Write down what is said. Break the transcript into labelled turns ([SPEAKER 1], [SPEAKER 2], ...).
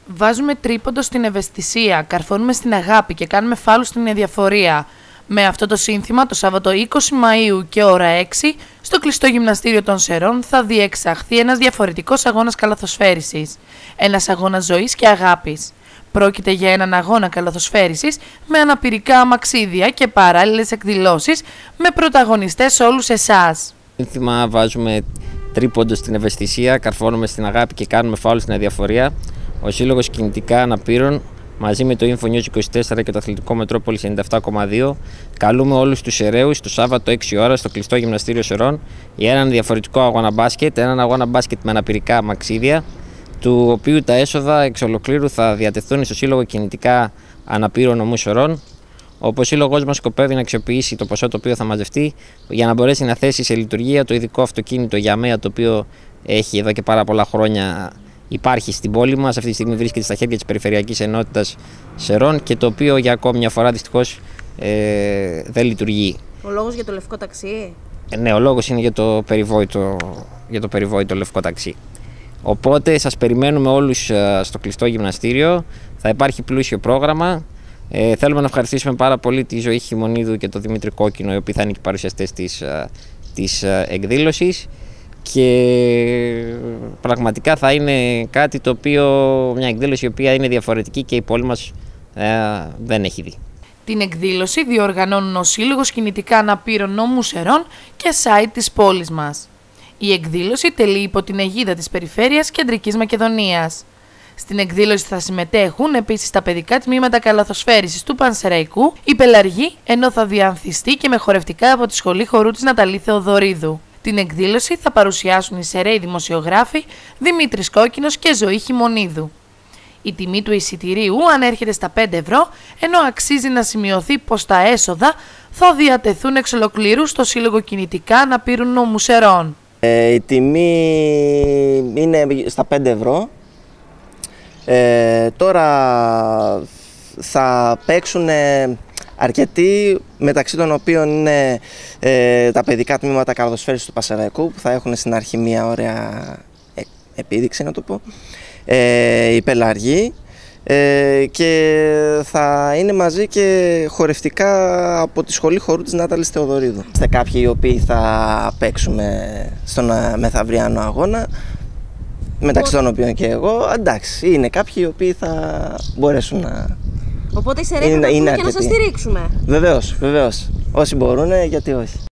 [SPEAKER 1] Βάζουμε τρίποντο στην ευαισθησία, καρφώνουμε στην αγάπη και κάνουμε φάουλ στην αδιαφορία. Με αυτό το σύνθημα, το Σάββατο 20 Μαΐου και ώρα 6, στο κλειστό γυμναστήριο των Σερών θα διεξαχθεί ένας διαφορετικός αγώνας καλαθοσφαίρισης. Ένας αγώνας ζωής και αγάπης. Πρόκειται για έναν αγώνα καλαθοσφαίρισης με αναπηρικά αμαξίδια και παράλληλες εκδηλώσεις με πρωταγωνιστές όλους εσάς.
[SPEAKER 2] Σύνθημα βάζουμε τρίποντο στην ευαισθησία, καρφώνουμε στην αγάπη και κάνουμε φάουλ στην αδιαφορία. Ο Σύλλογος Κινητικά Αναπήρων μαζί με το InfoNews 24 και το Αθλητικό Μετρόπολης 97,2 καλούμε όλους τους Σεραίους το Σάββατο 6 ώρα στο κλειστό γυμναστήριο Σερών για έναν διαφορετικό αγώνα μπάσκετ, έναν αγώνα μπάσκετ με αναπηρικά αμαξίδια, του οποίου τα έσοδα εξ ολοκλήρου θα διατεθούν στο Σύλλογο Κινητικά Αναπήρων Νομού Σερών, όπου ο Σύλλογος μας σκοπεύει να αξιοποιήσει το ποσό το οποίο θα μαζευτεί για να μπορέσει να θέσει σε λειτουργία το ειδικό αυτοκίνητο Yamea, το οποίο έχει εδώ και πάρα πολλά χρόνια υπάρχει στην πόλη μας. Αυτή τη στιγμή βρίσκεται στα χέρια της Περιφερειακής Ενότητας Σερών και το οποίο για ακόμη μια φορά δυστυχώς δεν λειτουργεί.
[SPEAKER 3] Ο λόγος για το λευκό ταξί?
[SPEAKER 2] Ναι, ο λόγος είναι για το περιβόητο λευκό ταξί. Οπότε σας περιμένουμε όλους στο κλειστό γυμναστήριο. Θα υπάρχει πλούσιο πρόγραμμα. Θέλουμε να ευχαριστήσουμε πάρα πολύ τη Ζωή Χιμονίδου και τον Δημήτρη Κόκκινο, οι οποίοι θα είναι και παρουσιαστές της εκδήλωσης. Και πραγματικά θα είναι κάτι το οποίο, μια εκδήλωση η οποία είναι διαφορετική και η πόλη μας δεν έχει δει.
[SPEAKER 1] Την εκδήλωση διοργανώνουν ο Σύλλογος Κινητικά Αναπήρων Νομού Σερών και site της πόλης μας. Η εκδήλωση τελεί υπό την αιγίδα της Περιφέρειας Κεντρικής Μακεδονίας. Στην εκδήλωση θα συμμετέχουν επίσης τα παιδικά τμήματα καλαθοσφαίρισης του Πανσεραϊκού, η Πελαργή, ενώ θα διανθιστεί και με χορευτικά από τη Σχολή Χορού της Ναταλή Θεοδωρίδου. Την εκδήλωση θα παρουσιάσουν οι Σεραίοι δημοσιογράφοι Δημήτρης Κόκκινος και Ζωή Χιμονίδου. Η τιμή του εισιτηρίου ανέρχεται στα 5 ευρώ, ενώ αξίζει να σημειωθεί πως τα έσοδα θα διατεθούν εξ ολοκλήρου στο Σύλλογο Κινητικά Αναπήρων Νομού Σερών.
[SPEAKER 4] Η τιμή είναι στα 5 ευρώ. Τώρα θα παίξουν αρκετοί, μεταξύ των οποίων είναι τα παιδικά τμήματα καλαθοσφαίρισης του Πανσεραϊκού, που θα έχουν στην αρχή μια ωραία επίδειξη, να το πω, η Πελαργή, και θα είναι μαζί και χορευτικά από τη Σχολή Χορού της Νάταλης Θεοδωρίδου. Είστε κάποιοι οι οποίοι θα παίξουμε στον μεθαυριανό αγώνα, μεταξύ των οποίων και εγώ. Εντάξει, είναι κάποιοι οι οποίοι θα μπορέσουν να...
[SPEAKER 3] Οπότε οι Σεραίοι θα έρθουν και να σας στηρίξουμε.
[SPEAKER 4] Βεβαίως, βεβαίως. Όσοι μπορούν, γιατί όχι.